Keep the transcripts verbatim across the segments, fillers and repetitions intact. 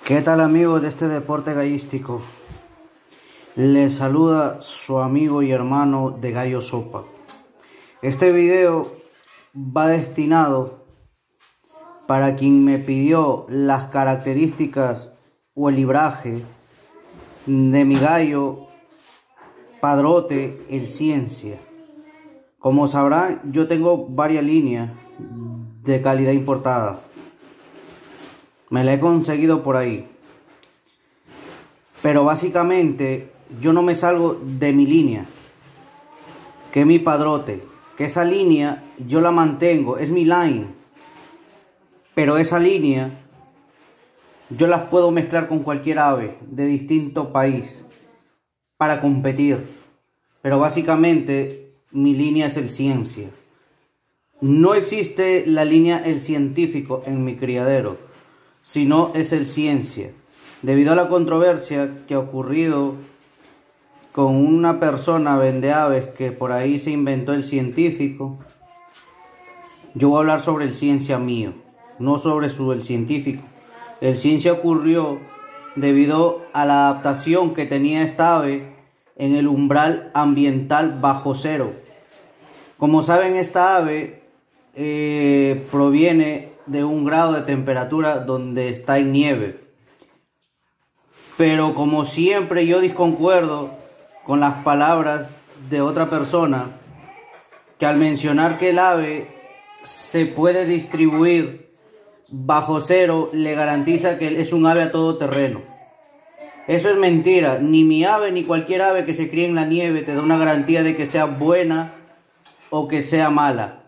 ¿Qué tal amigos de este deporte gallístico? Les saluda su amigo y hermano de Gallo Sopa. Este video va destinado para quien me pidió las características o el libraje de mi gallo padrote el Ciencia. Como sabrán, yo tengo varias líneas de calidad importada. Me la he conseguido por ahí. Pero básicamente yo no me salgo de mi línea, que es mi padrote. Que esa línea yo la mantengo, es mi line. Pero esa línea yo las puedo mezclar con cualquier ave de distinto país para competir. Pero básicamente mi línea es el Ciencia. No existe la línea el científico en mi criadero, sino es el Ciencia. Debido a la controversia que ha ocurrido con una persona vende aves que por ahí se inventó el científico, yo voy a hablar sobre el Ciencia mío, no sobre su, el científico. El Ciencia ocurrió debido a la adaptación que tenía esta ave en el umbral ambiental bajo cero. Como saben, esta ave eh, proviene de un grado de temperatura donde está en nieve. Pero como siempre yo disconcuerdo con las palabras de otra persona, que al mencionar que el ave se puede distribuir bajo cero, le garantiza que es un ave a todo terreno. Eso es mentira. Ni mi ave ni cualquier ave que se críe en la nieve te da una garantía de que sea buena o que sea mala.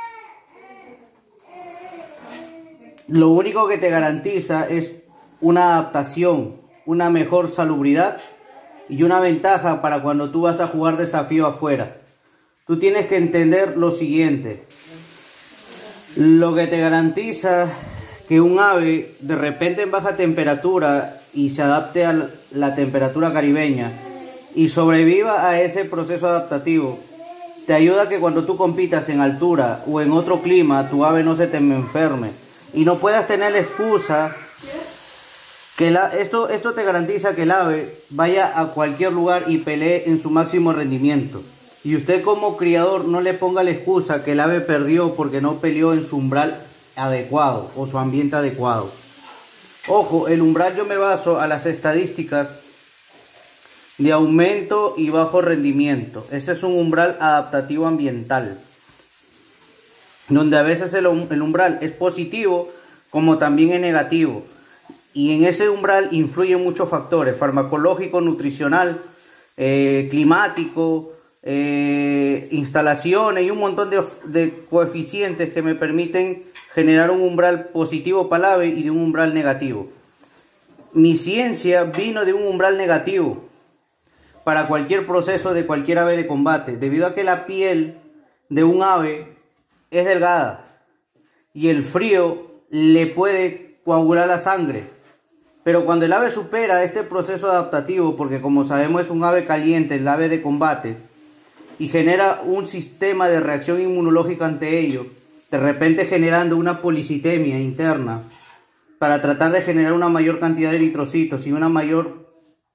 Lo único que te garantiza es una adaptación, una mejor salubridad y una ventaja para cuando tú vas a jugar desafío afuera. Tú tienes que entender lo siguiente. Lo que te garantiza que un ave de repente en baja temperatura y se adapte a la temperatura caribeña y sobreviva a ese proceso adaptativo, te ayuda a que cuando tú compitas en altura o en otro clima, tu ave no se te enferme y no puedas tener la excusa que la, esto, esto te garantiza que el ave vaya a cualquier lugar y pelee en su máximo rendimiento. Y usted como criador no le ponga la excusa que el ave perdió porque no peleó en su umbral adecuado o su ambiente adecuado. Ojo, el umbral yo me baso a las estadísticas de aumento y bajo rendimiento. Ese es un umbral adaptativo ambiental, donde a veces el, el umbral es positivo como también es negativo. Y en ese umbral influyen muchos factores: farmacológico, nutricional, eh, climático, eh, instalaciones y un montón de, de coeficientes que me permiten generar un umbral positivo para el ave y de un umbral negativo. Mi Ciencia vino de un umbral negativo para cualquier proceso de cualquier ave de combate, debido a que la piel de un ave es delgada y el frío le puede coagular la sangre. Pero cuando el ave supera este proceso adaptativo, porque como sabemos es un ave caliente, el ave de combate, y genera un sistema de reacción inmunológica ante ello, de repente generando una policitemia interna, para tratar de generar una mayor cantidad de eritrocitos y una mayor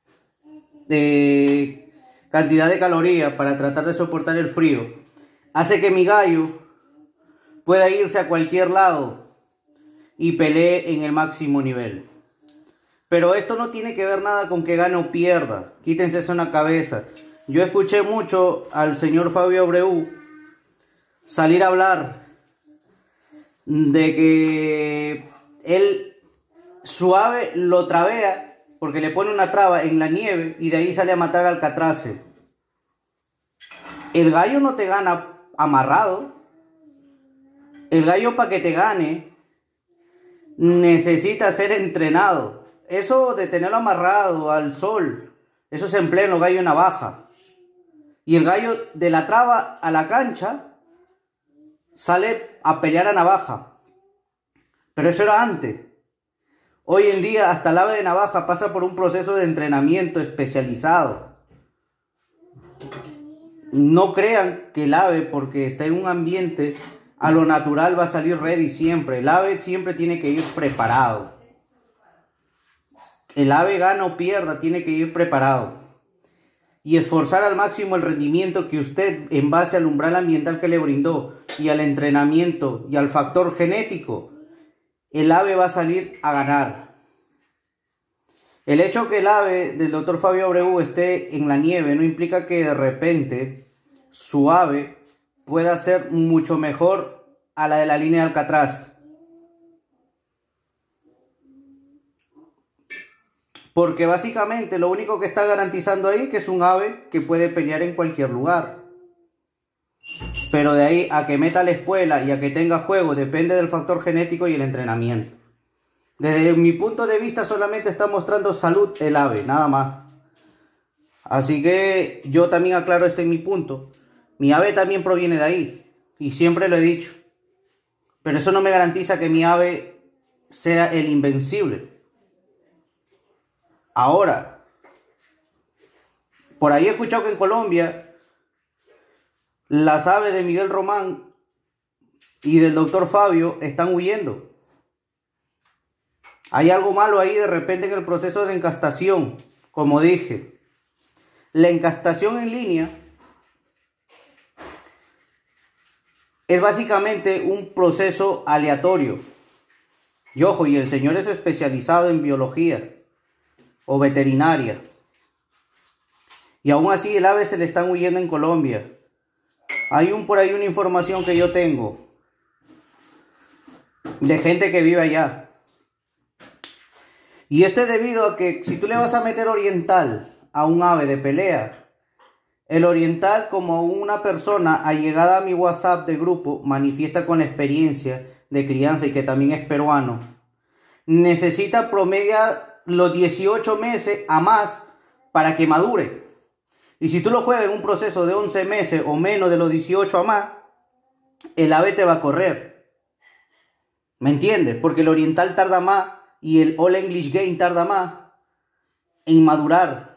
eh, cantidad de calorías para tratar de soportar el frío, hace que mi gallo pueda irse a cualquier lado y pelee en el máximo nivel. Pero esto no tiene que ver nada con que gane o pierda. Quítense eso en la cabeza. Yo escuché mucho al señor Fabio Abreu salir a hablar de que él, su ave lo trabea porque le pone una traba en la nieve y de ahí sale a matar al alcatrace. El gallo no te gana amarrado. El gallo, para que te gane, necesita ser entrenado. Eso de tenerlo amarrado al sol, eso se emplea en los gallos de navaja. Y el gallo de la traba a la cancha sale a pelear a navaja. Pero eso era antes. Hoy en día hasta el ave de navaja pasa por un proceso de entrenamiento especializado. No crean que el ave, porque está en un ambiente a lo natural, va a salir ready siempre. El ave siempre tiene que ir preparado. el ave gana o pierda, tiene que ir preparado y esforzar al máximo el rendimiento que usted, en base al umbral ambiental que le brindó y al entrenamiento y al factor genético, el ave va a salir a ganar. El hecho que el ave del doctor Fabio Abreu esté en la nieve no implica que de repente su ave pueda ser mucho mejor a la de la línea de Alcatraz. Porque básicamente lo único que está garantizando ahí es que es un ave que puede pelear en cualquier lugar. Pero de ahí a que meta la espuela y a que tenga juego depende del factor genético y el entrenamiento. Desde mi punto de vista solamente está mostrando salud el ave, nada más. Así que yo también aclaro este en mi punto. Mi ave también proviene de ahí. Y siempre lo he dicho. Pero eso no me garantiza que mi ave sea el invencible. Ahora, por ahí he escuchado que en Colombia las aves de Miguel Román y del doctor Fabio están huyendo. Hay algo malo ahí de repente en el proceso de encastación, como dije. La encastación en línea es básicamente un proceso aleatorio. Y ojo, y el señor es especializado en biología o veterinaria. Y aún así el ave se le están huyendo en Colombia. Hay un por ahí una información que yo tengo de gente que vive allá. Y esto es debido a que si tú le vas a meter oriental a un ave de pelea, el oriental, como una persona allegada a mi WhatsApp de grupo manifiesta con la experiencia de crianza y que también es peruano, necesita promediar los dieciocho meses a más para que madure. Y si tú lo juegas en un proceso de once meses o menos de los dieciocho a más, el ave te va a correr. ¿Me entiendes? Porque el oriental tarda más y el All English Game tarda más en madurar.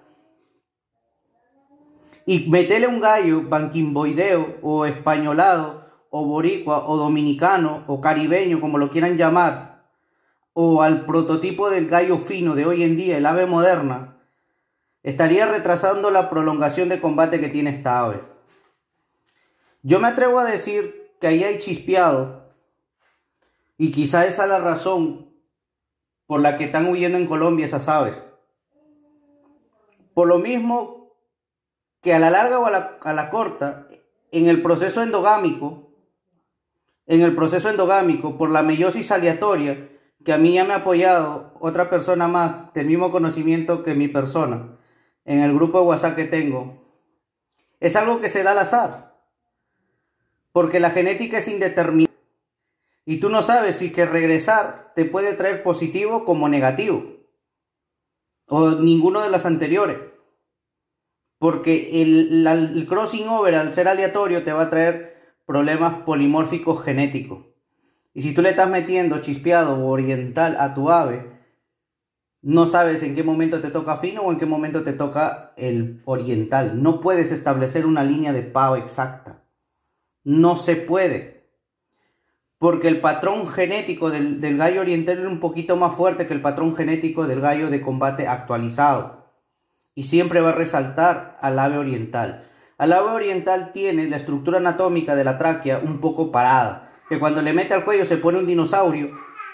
Y meterle un gallo banquimboideo o españolado o boricua o dominicano o caribeño, como lo quieran llamar, o al prototipo del gallo fino de hoy en día, el ave moderna, estaría retrasando la prolongación de combate que tiene esta ave. Yo me atrevo a decir que ahí hay chispeado y quizá esa es la razón por la que están huyendo en Colombia esas aves. Por lo mismo que a la larga o a la, a la corta, en el proceso endogámico, en el proceso endogámico, por la meiosis aleatoria, que a mí ya me ha apoyado otra persona más del mismo conocimiento que mi persona, en el grupo de WhatsApp que tengo, es algo que se da al azar, porque la genética es indeterminada. Y tú no sabes si que regresar te puede traer positivo como negativo. O ninguno de las anteriores. Porque el, la, el crossing over al ser aleatorio te va a traer problemas polimórficos genéticos. Y si tú le estás metiendo chispeado o oriental a tu ave, no sabes en qué momento te toca fino o en qué momento te toca el oriental. No puedes establecer una línea de pavo exacta. No se puede. Porque el patrón genético del, del gallo oriental es un poquito más fuerte que el patrón genético del gallo de combate actualizado. Y siempre va a resaltar al ave oriental. Al ave oriental tiene la estructura anatómica de la tráquea un poco parada. Que cuando le mete al cuello se pone un dinosaurio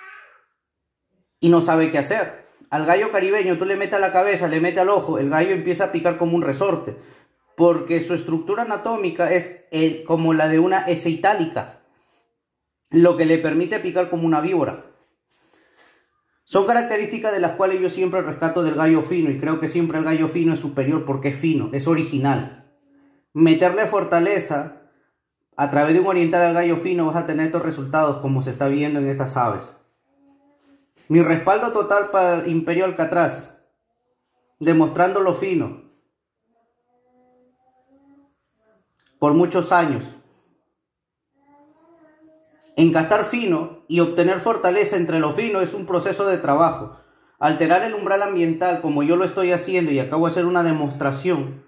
y no sabe qué hacer. Al gallo caribeño tú le metes a la cabeza, le metes al ojo, el gallo empieza a picar como un resorte. Porque su estructura anatómica es eh, como la de una S itálica. Lo que le permite picar como una víbora. Son características de las cuales yo siempre rescato del gallo fino y creo que siempre el gallo fino es superior porque es fino, es original. Meterle fortaleza a través de un oriental al gallo fino vas a tener estos resultados como se está viendo en estas aves. Mi respaldo total para el Imperio Alcatraz, demostrando lo fino por muchos años. Encastar fino y obtener fortaleza entre lo fino es un proceso de trabajo. Alterar el umbral ambiental como yo lo estoy haciendo y acabo de hacer una demostración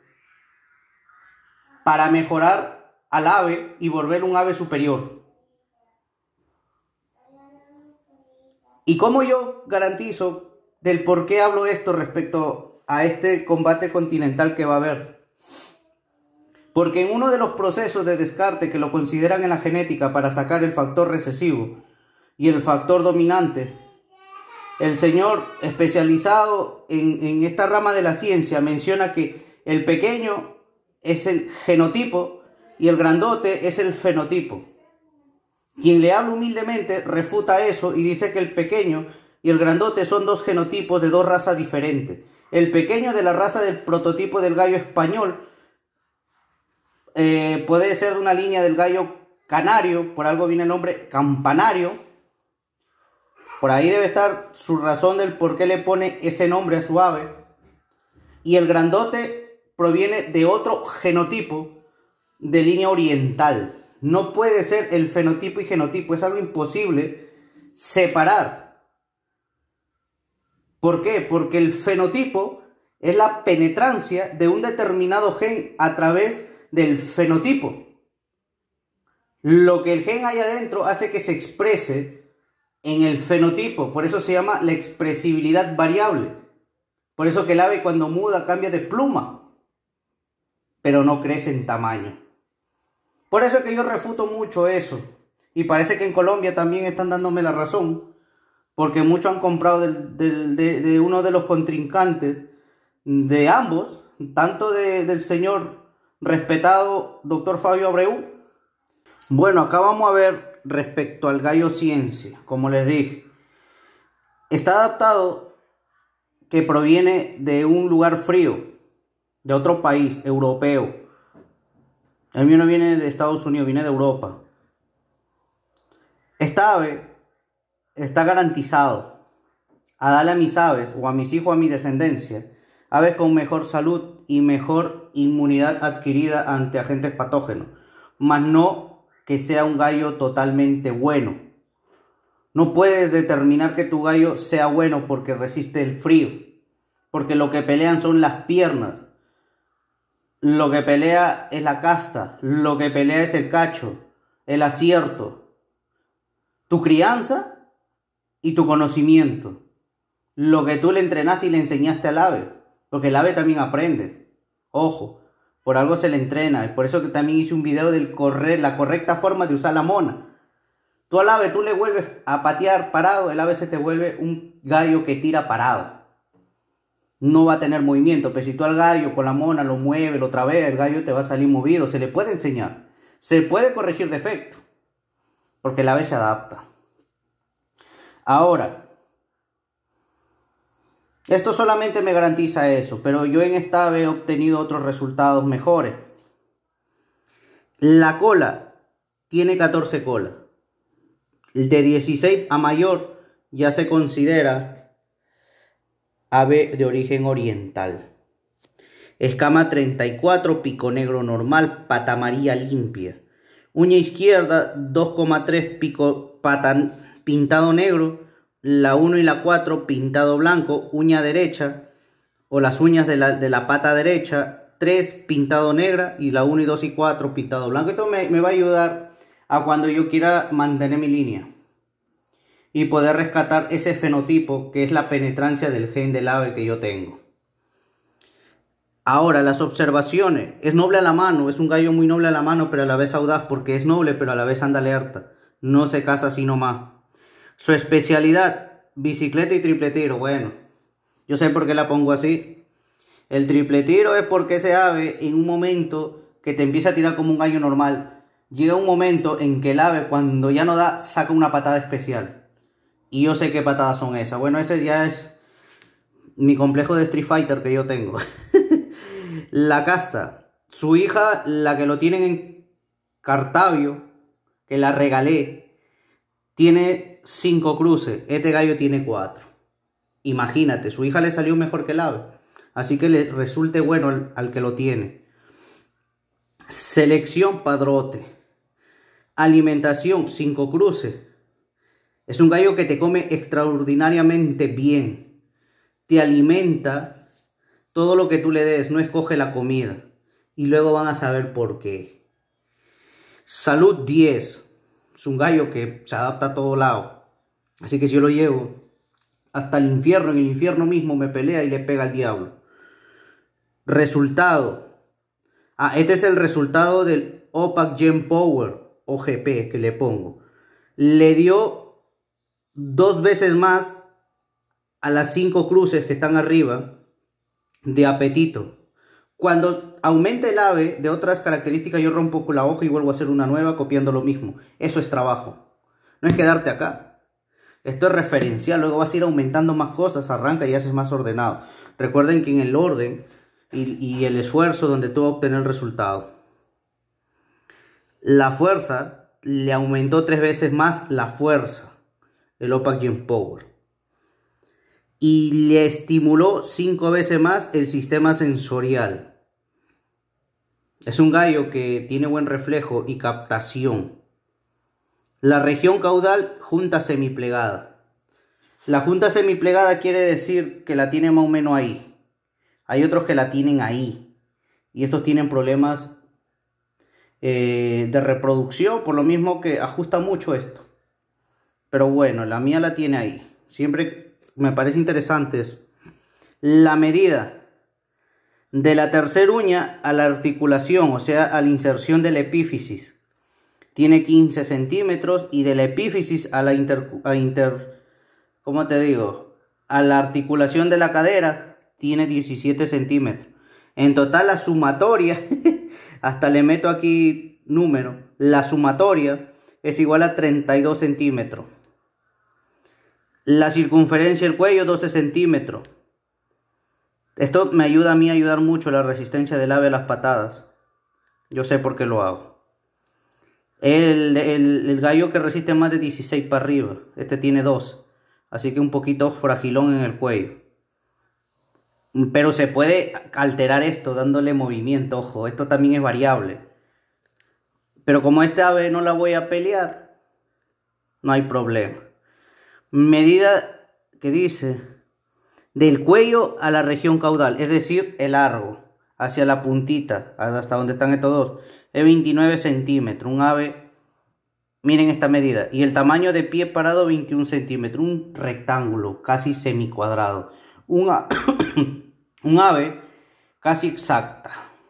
para mejorar al ave y volver un ave superior. ¿Y cómo yo garantizo del por qué hablo esto respecto a este combate continental que va a haber. Porque en uno de los procesos de descarte que lo consideran en la genética para sacar el factor recesivo y el factor dominante, el señor especializado en, en esta rama de la ciencia menciona que el pequeño es el genotipo y el grandote es el fenotipo. Quien le habla humildemente refuta eso y dice que el pequeño y el grandote son dos genotipos de dos razas diferentes. El pequeño de la raza del prototipo del gallo español eh, puede ser de una línea del gallo canario, por algo viene el nombre campanario. Por ahí debe estar su razón del por qué le pone ese nombre a su ave. Y el grandote proviene de otro genotipo de línea oriental. No puede ser el fenotipo y genotipo, es algo imposible separar. ¿Por qué? Porque el fenotipo es la penetrancia de un determinado gen a través del fenotipo. Lo que el gen hay adentro hace que se exprese en el fenotipo, por eso se llama la expresibilidad variable. Por eso que el ave cuando muda cambia de pluma, pero no crece en tamaño. Por eso es que yo refuto mucho eso. Y parece que en Colombia también están dándome la razón. Porque muchos han comprado del, del, de, de uno de los contrincantes de ambos. Tanto de, del señor respetado doctor Fabio Abreu. Bueno, acá vamos a ver respecto al gallo ciencia. Como les dije. Está adaptado que proviene de un lugar frío. De otro país europeo. El mío no viene de Estados Unidos, viene de Europa. Esta ave está garantizado a darle a mis aves, o a mis hijos, a mi descendencia, aves con mejor salud y mejor inmunidad adquirida ante agentes patógenos. Mas no que sea un gallo totalmente bueno. No puedes determinar que tu gallo sea bueno porque resiste el frío. Porque lo que pelean son las piernas. Lo que pelea es la casta, lo que pelea es el cacho, el acierto, tu crianza y tu conocimiento. Lo que tú le entrenaste y le enseñaste al ave, porque el ave también aprende. Ojo, por algo se le entrena, y por eso que también hice un video del correr, la correcta forma de usar la mona. Tú al ave, tú le vuelves a patear parado, el ave se te vuelve un gallo que tira parado. No va a tener movimiento, pero si tú al gallo con la mona lo mueves, lo traveas, el gallo te va a salir movido. Se le puede enseñar, se puede corregir defecto, porque el ave se adapta. Ahora, esto solamente me garantiza eso, pero yo en esta ave he obtenido otros resultados mejores. La cola tiene catorce colas. De dieciséis a mayor ya se considera ave de origen oriental. Escama treinta y cuatro, pico negro normal, pata amarilla limpia. Uña izquierda dos coma tres, pico pata pintado negro. La uno y la cuatro pintado blanco. Uña derecha o las uñas de la, de la pata derecha tres pintado negra. Y la uno y dos y cuatro pintado blanco. Esto me, me va a ayudar a cuando yo quiera mantener mi línea y poder rescatar ese fenotipo que es la penetrancia del gen del ave que yo tengo. Ahora, las observaciones. Es noble a la mano, es un gallo muy noble a la mano, pero a la vez audaz, porque es noble, pero a la vez anda alerta. No se casa así nomás. Su especialidad, bicicleta y triple tiro. Bueno, yo sé por qué la pongo así. El triple tiro es porque ese ave, en un momento que te empieza a tirar como un gallo normal, llega un momento en que el ave, cuando ya no da, saca una patada especial. Y yo sé qué patadas son esas. Bueno, ese ya es mi complejo de Street Fighter que yo tengo. La casta. Su hija, la que lo tienen en Cartavio, que la regalé, tiene cinco cruces. Este gallo tiene cuatro. Imagínate, su hija le salió mejor que el ave. Así que le resulte bueno al, al que lo tiene. Selección padrote. Alimentación, cinco cruces. Es un gallo que te come extraordinariamente bien. Te alimenta todo lo que tú le des, no escoge la comida. Y luego van a saber por qué. Salud diez. Es un gallo que se adapta a todo lado. Así que si yo lo llevo hasta el infierno, en el infierno mismo me pelea y le pega al diablo. Resultado. Ah, este es el resultado del O P A C Gen Power, O G P que le pongo. Le dio dos veces más a las cinco cruces que están arriba de apetito. Cuando aumente el ave de otras características, yo rompo con la hoja y vuelvo a hacer una nueva copiando lo mismo. Eso es trabajo. No es quedarte acá. Esto es referencial. Luego vas a ir aumentando más cosas, arranca y haces más ordenado. Recuerden que en el orden y, y el esfuerzo donde tú vas a obtener el resultado. La fuerza le aumentó tres veces más la fuerza. El O P A C Gen Power. Y le estimuló cinco veces más el sistema sensorial. Es un gallo que tiene buen reflejo y captación. La región caudal, junta semiplegada. La junta semiplegada quiere decir que la tiene más o menos ahí. Hay otros que la tienen ahí. Y estos tienen problemas eh, de reproducción, por lo mismo que ajusta mucho esto. Pero bueno, la mía la tiene ahí. Siempre me parece interesante eso. La medida de la tercera uña a la articulación, o sea, a la inserción de la epífisis, tiene quince centímetros. Y de la epífisis a la inter, a inter ¿cómo te digo? A la articulación de la cadera, tiene diecisiete centímetros. En total, la sumatoria, hasta le meto aquí número, la sumatoria es igual a treinta y dos centímetros. La circunferencia del cuello, doce centímetros. Esto me ayuda a mí a ayudar mucho la resistencia del ave a las patadas. Yo sé por qué lo hago. El, el, el gallo que resiste más de dieciséis para arriba. Este tiene dos. Así que un poquito fragilón en el cuello. Pero se puede alterar esto dándole movimiento. Ojo, esto también es variable. Pero como esta ave no la voy a pelear, no hay problema. Medida que dice del cuello a la región caudal, es decir, el largo hacia la puntita, hasta donde están estos dos, es veintinueve centímetros. Un ave, miren esta medida. Y el tamaño de pie parado, veintiún centímetros. Un rectángulo casi semicuadrado. Un, un ave casi exacta.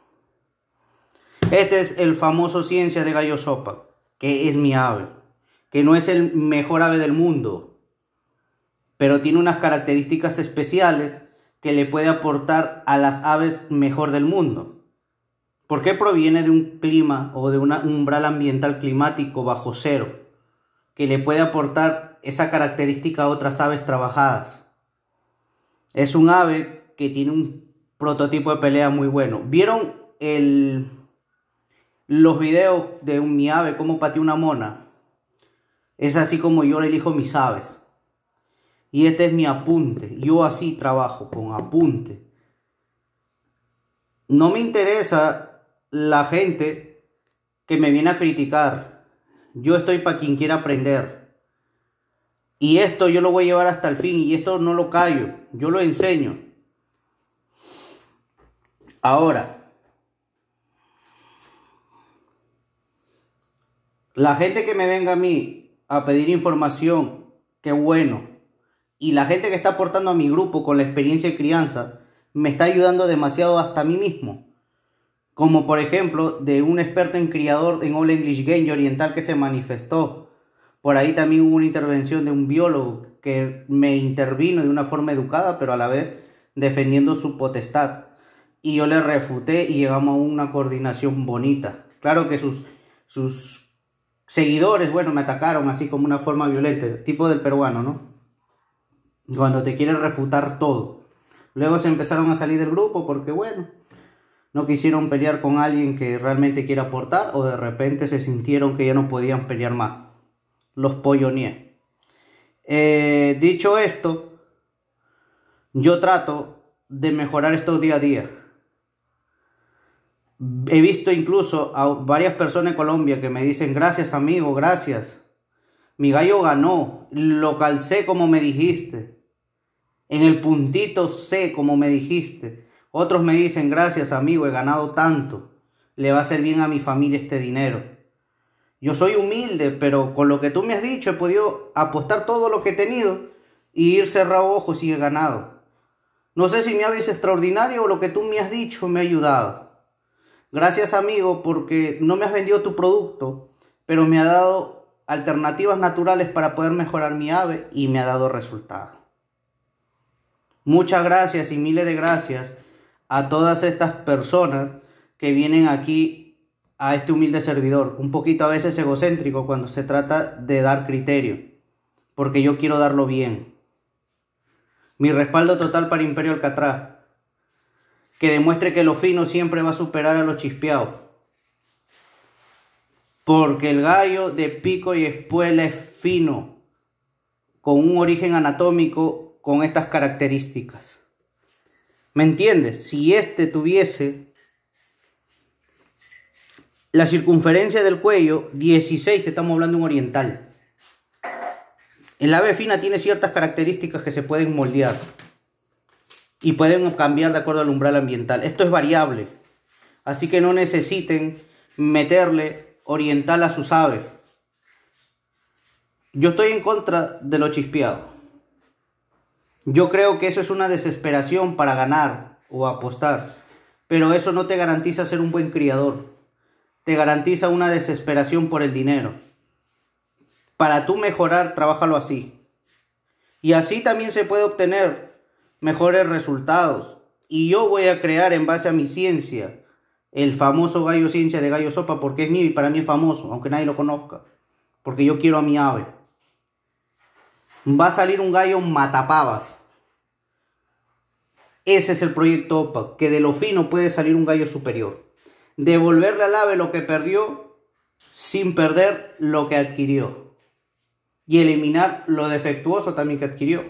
Este es el famoso Ciencia de Gallo Sopa, que es mi ave, que no es el mejor ave del mundo, pero tiene unas características especiales que le puede aportar a las aves mejor del mundo. Porque proviene de un clima o de un umbral ambiental climático bajo cero, que le puede aportar esa característica a otras aves trabajadas. Es un ave que tiene un prototipo de pelea muy bueno. ¿Vieron el, los videos de un, mi ave, cómo patea una mona? Es así como yo elijo mis aves. Y este es mi apunte. Yo así trabajo, con apunte. No me interesa la gente que me viene a criticar. Yo estoy para quien quiera aprender. Y esto yo lo voy a llevar hasta el fin. Y esto no lo callo. Yo lo enseño. Ahora, la gente que me venga a mí a pedir información, qué bueno. Y la gente que está aportando a mi grupo con la experiencia de crianza me está ayudando demasiado hasta a mí mismo. Como por ejemplo de un experto en criador en All English Game Oriental que se manifestó. Por ahí también hubo una intervención de un biólogo que me intervino de una forma educada, pero a la vez defendiendo su potestad. Y yo le refuté y llegamos a una coordinación bonita. Claro que sus, sus seguidores, bueno, me atacaron así como una forma violenta, tipo del peruano, ¿no? Cuando te quieren refutar todo. Luego se empezaron a salir del grupo porque, bueno, no quisieron pelear con alguien que realmente quiere aportar, o de repente se sintieron que ya no podían pelear más. Los polloneé. Eh, dicho esto, yo trato de mejorar esto día a día. He visto incluso a varias personas en Colombia que me dicen: gracias amigo, gracias. Mi gallo ganó, lo calcé como me dijiste. En el puntito sé como me dijiste. Otros me dicen: gracias amigo, he ganado tanto. Le va a hacer bien a mi familia este dinero. Yo soy humilde, pero con lo que tú me has dicho he podido apostar todo lo que he tenido y ir cerrado ojos y he ganado. No sé si mi ave es extraordinaria o lo que tú me has dicho me ha ayudado. Gracias, amigo, porque no me has vendido tu producto, pero me ha dado alternativas naturales para poder mejorar mi ave y me ha dado resultados. Muchas gracias y miles de gracias a todas estas personas que vienen aquí a este humilde servidor, un poquito a veces egocéntrico cuando se trata de dar criterio, porque yo quiero darlo bien. Mi respaldo total para Imperio Alcatraz, que demuestre que lo fino siempre va a superar a lo chispeado, porque el gallo de pico y espuela es fino, con un origen anatómico con estas características. ¿Me entiendes? Si este tuviese la circunferencia del cuello dieciséis, estamos hablando de un oriental. El ave fina tiene ciertas características que se pueden moldear y pueden cambiar de acuerdo al umbral ambiental. Esto es variable, así que no necesiten meterle oriental a sus aves. Yo estoy en contra de lo chispeado. Yo creo que eso es una desesperación para ganar o apostar, pero eso no te garantiza ser un buen criador. Te garantiza una desesperación por el dinero. Para tú mejorar, trabájalo así. Y así también se puede obtener mejores resultados. Y yo voy a crear en base a mi ciencia, el famoso gallo ciencia de Gallo Sopa, porque es mío y para mí es famoso, aunque nadie lo conozca. Porque yo quiero a mi ave. Va a salir un gallo matapavas. Ese es el proyecto O P A C, que de lo fino puede salir un gallo superior. Devolverle al ave lo que perdió sin perder lo que adquirió. Y eliminar lo defectuoso también que adquirió.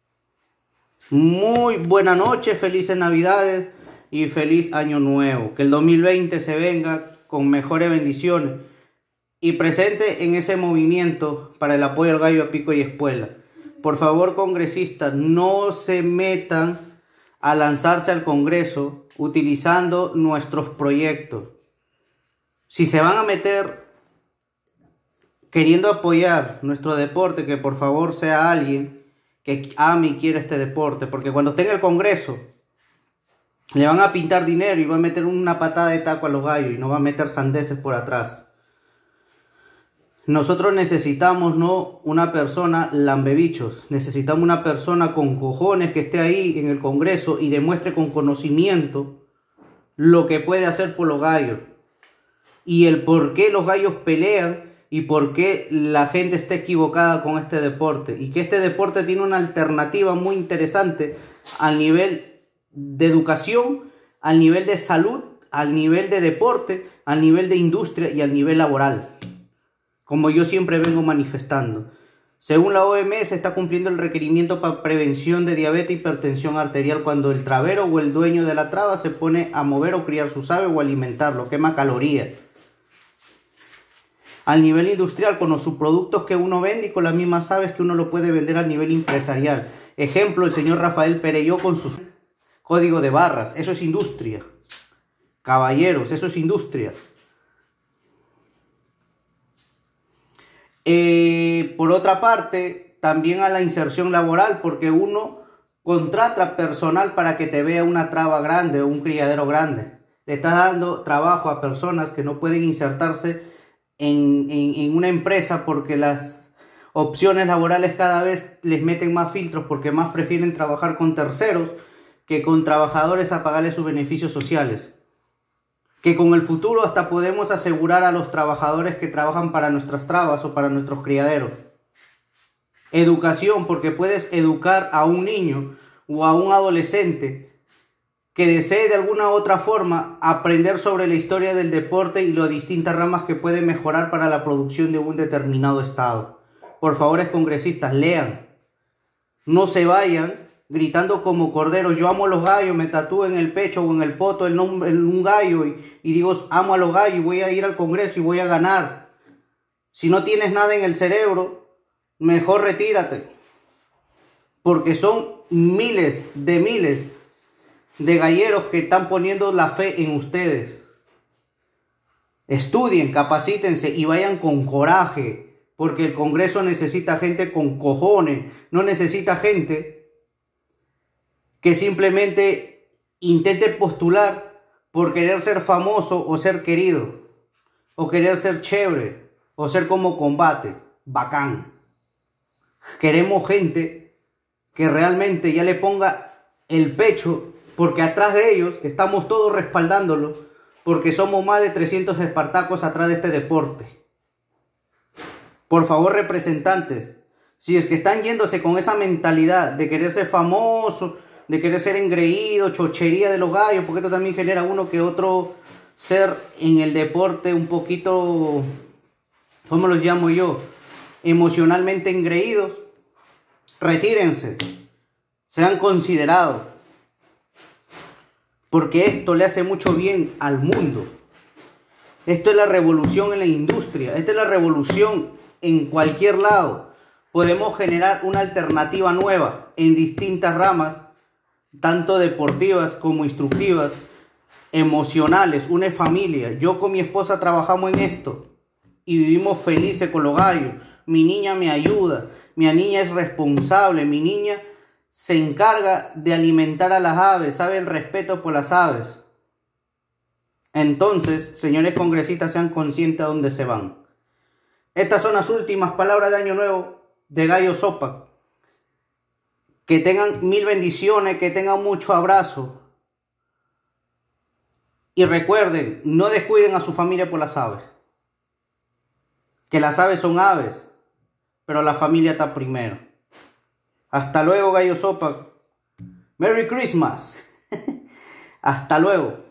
Muy buena noche, felices Navidades y feliz Año Nuevo. Que el dos mil veinte se venga con mejores bendiciones y presente en ese movimiento para el apoyo al gallo a pico y espuela. Por favor, congresistas, no se metan a lanzarse al Congreso utilizando nuestros proyectos. Si se van a meter queriendo apoyar nuestro deporte, que por favor sea alguien que ame y quiera este deporte, porque cuando esté en el Congreso le van a pintar dinero y va a meter una patada de taco a los gallos y no va a meter sandeces por atrás. Nosotros necesitamos no una persona lambebichos, necesitamos una persona con cojones que esté ahí en el Congreso y demuestre con conocimiento lo que puede hacer por los gallos y el por qué los gallos pelean y por qué la gente está equivocada con este deporte y que este deporte tiene una alternativa muy interesante al nivel de educación, al nivel de salud, al nivel de deporte, al nivel de industria y al nivel laboral. Como yo siempre vengo manifestando. Según la O M S, está cumpliendo el requerimiento para prevención de diabetes e hipertensión arterial cuando el travero o el dueño de la traba se pone a mover o criar sus aves o alimentarlo, quema calorías. Al nivel industrial, con los subproductos que uno vende y con las mismas aves que uno lo puede vender a nivel empresarial. Ejemplo, el señor Rafael Pereyó con su código de barras. Eso es industria. Caballeros, eso es industria. Eh, por otra parte, también a la inserción laboral, porque uno contrata personal para que te vea una traba grande o un criadero grande. Le estás dando trabajo a personas que no pueden insertarse en, en, en una empresa porque las opciones laborales cada vez les meten más filtros porque más prefieren trabajar con terceros que con trabajadores a pagarles sus beneficios sociales. Que con el futuro hasta podemos asegurar a los trabajadores que trabajan para nuestras trabas o para nuestros criaderos. Educación, porque puedes educar a un niño o a un adolescente que desee de alguna u otra forma aprender sobre la historia del deporte y las distintas ramas que puede mejorar para la producción de un determinado estado. Por favor, congresistas, lean. No se vayan gritando como corderos, yo amo a los gallos, me tatúo en el pecho o en el poto el nombre, un gallo y, y digo, amo a los gallos y voy a ir al Congreso y voy a ganar. Si no tienes nada en el cerebro, mejor retírate. Porque son miles de miles de galleros que están poniendo la fe en ustedes. Estudien, capacítense y vayan con coraje. porque el Congreso necesita gente con cojones, no necesita gente que simplemente intente postular por querer ser famoso o ser querido, o querer ser chévere, o ser como Combate, bacán. Queremos gente que realmente ya le ponga el pecho, porque atrás de ellos estamos todos respaldándolo, porque somos más de trescientos espartacos atrás de este deporte. Por favor, representantes, si es que están yéndose con esa mentalidad de querer ser famoso, de querer ser engreído, chochería de los gallos, porque esto también genera uno que otro ser en el deporte un poquito, ¿cómo los llamo yo? Emocionalmente engreídos. Retírense, sean considerados, porque esto le hace mucho bien al mundo. Esto es la revolución en la industria, esta es la revolución en cualquier lado. Podemos generar una alternativa nueva en distintas ramas, tanto deportivas como instructivas, emocionales, una familia. Yo con mi esposa trabajamos en esto y vivimos felices con los gallos. Mi niña me ayuda, mi niña es responsable, mi niña se encarga de alimentar a las aves, sabe el respeto por las aves. Entonces, señores congresistas, sean conscientes a dónde se van. Estas son las últimas palabras de Año Nuevo de Gallo Zopac. Que tengan mil bendiciones, que tengan mucho abrazo. Y recuerden, no descuiden a su familia por las aves. Que las aves son aves, pero la familia está primero. Hasta luego, Gallo Zopac. Merry Christmas. Hasta luego.